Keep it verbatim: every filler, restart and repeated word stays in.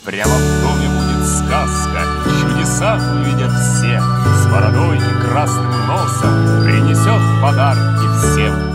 Прямо в доме будет сказка, чудеса увидят все. С бородой и красным носом принесет подарки всем.